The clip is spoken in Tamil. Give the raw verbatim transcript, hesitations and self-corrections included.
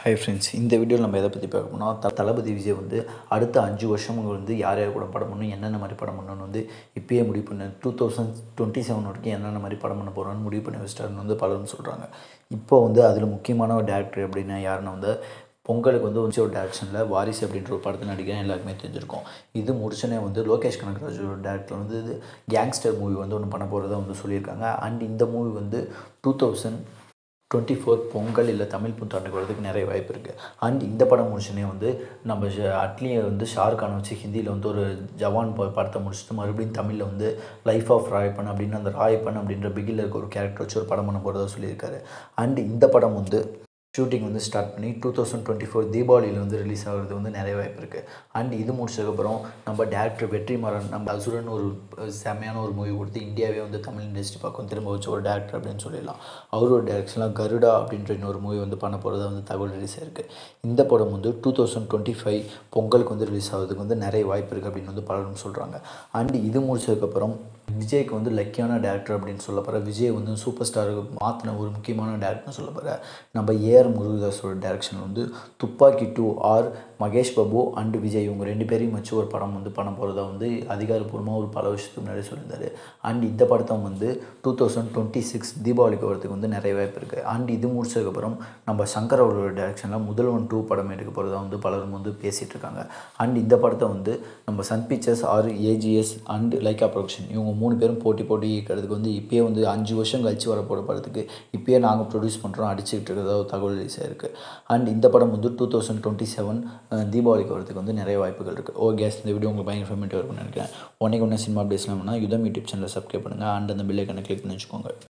ஹை ஃப்ரெண்ட்ஸ், இந்த வீடியோவில் நம்ம எதை பற்றி பார்க்க போனால் த தளபதி விஜய் வந்து அடுத்த அஞ்சு வருஷம் வந்து யார் யார் கூட படம் பண்ணணும், என்னென்ன மாதிரி படம் பண்ணணும்னு வந்து இப்போயே முடிவு பண்ண டூ தௌசண்ட் டுவெண்ட்டி செவன் வரைக்கும் என்னென்ன மாதிரி படம் பண்ண போகிறோன்னு முடிவு பண்ணி வச்சிட்டாருன்னு வந்து பலரும் சொல்கிறாங்க. இப்போ வந்து அதில் முக்கியமான ஒரு டேரக்டர் அப்படின்னா யாருன்னா வந்து பொங்கலுக்கு வந்து ஒரு டேரக்ஷனில் வாரிசு அப்படின்ற ஒரு படத்தை நடிக்கிறேன் எல்லாருக்குமே தெரிஞ்சிருக்கும். இது முடிச்சோன்னே வந்து லோகேஷ் கனகராஜ் ஒரு டேரக்டர் வந்து இது கேங்ஸ்டர் மூவி வந்து ஒன்று பண்ண போகிறதா வந்து சொல்லியிருக்காங்க. அண்ட் இந்த மூவி வந்து two thousand twenty four Pongal இல்லை தமிழ் புத்தாண்டுக்கு வரதுக்கு நிறைய வாய்ப்பு இருக்குது. அண்ட் இந்த படம் முடிச்சுனே வந்து நம்ம அட்லியை வந்து ஷாருக்கானை வச்சு ஹிந்தியில் வந்து ஒரு ஜவான் படத்தை முடிச்சுட்டு மறுபடியும் தமிழில் வந்து லைஃப் ஆஃப் ராயப்பன் அப்படின்னு அந்த ராயப்பன் அப்படின்ற பிகில் இருக்க ஒரு கேரக்டர் வச்சு ஒரு படம் பண்ண போகிறதா சொல்லியிருக்காரு. அண்ட் இந்த படம் வந்து ஷூட்டிங் வந்து ஸ்டார்ட் பண்ணி டூ தௌசண்ட் டுவெண்ட்டி ஃபோர் தீபாவளியில் வந்து ரிலீஸ் ஆகிறது வந்து நிறைய வாய்ப்பு இருக்குது. அண்ட் இது முடிச்சதுக்கப்புறம் நம்ம டேரக்டர் வெற்றிமாறன் நம்ம அசுரன் ஒரு செம்மையான ஒரு மூவி கொடுத்து இந்தியாவே வந்து தமிழ் இண்டஸ்ட்ரி பக்கம் திரும்ப வச்ச ஒரு டேரக்டர் அப்படின்னு சொல்லிடலாம். அவரோட டேரக்ஷன்லாம் கருடா அப்படின்ற இன்னொரு மூவி வந்து பண்ண போகிறதா வந்து தகவல் ரிலீஸ் ஆயிருக்கு. இந்த படம் வந்து டூ தௌசண்ட் டுவெண்ட்டி ஃபைவ் பொங்கலுக்கு வந்து ரிலீஸ் ஆகிறதுக்கு வந்து நிறைய வாய்ப்பு இருக்குது அப்படின்னு வந்து பலரும் சொல்கிறாங்க. அண்ட் இது முடிச்சதுக்கப்புறம் விஜய்க்கு வந்து லக்கியான டேரக்டர் அப்படின்னு சொல்ல போகிற விஜய் வந்து சூப்பர் ஸ்டாருக்கு மாற்றின ஒரு முக்கியமான டேரக்டர்னு சொல்ல போகிற நம்ம ஏஆர் முருகதாஸோட டேரக்ஷன் வந்து Thuppakki two or Mahesh Babu and Vijay இவங்க ரெண்டு பேரையும் வச்சு ஒரு படம் வந்து பண்ண போகிறதா வந்து அதிகாரப்பூர்வமாக ஒரு பல வருஷத்துக்கு முன்னாடி சொல்லியிருந்தார். அண்ட் இந்த படத்தை வந்து டூ தௌசண்ட் டுவெண்ட்டி சிக்ஸ் தீபாவளிக்கு வரதுக்கு வந்து நிறைய வாய்ப்பு இருக்குது. அண்ட் இது முடிச்சதுக்கப்புறம் நம்ம சங்கர் அவரோட டேரக்ஷனில் முதல்வன் டூ படம் எடுக்க போகிறதா வந்து பலரும் வந்து பேசிகிட்டு இருக்காங்க. அண்ட் இந்த படத்தை வந்து நம்ம Sun Pictures or AGS and Lyca production இவங்க மூணு பேரும் போட்டி போட்டி இருக்கிறதுக்கு வந்து இப்போயே வந்து அஞ்சு வருஷம் கழிச்சு வர போகிற படத்துக்கு இப்போயே நாங்கள் ப்ரொடியூஸ் பண்ணுறோம் அடிச்சுக்கிட்டு இருக்கிறதா ஒரு தகவல் ரிலீஸ் ஆயிருக்கு. அண்ட் இந்த படம் வந்து டூ தௌசண்ட் டுவெண்ட்டி செவன் தீபாவளிக்கு வரதுக்கு வந்து நிறைய வாய்ப்புகள் இருக்குது. ஓகே, இந்த வீடியோ உங்களுக்கு பயங்கர இன்ஃபர்மேட்டிவ் இருக்கும்னு நினைக்கிறேன். உடனே ஒன்று சினிமா அப்டேட்ஸ்லாம் வேணும்னா யுதம் யூடியூப் சேனலை சப்ஸ்கிரைப் பண்ணுங்கள் அண்ட் அந்த பெல் ஐக்கானை கிளிக் பண்ணி வச்சுக்கோங்க.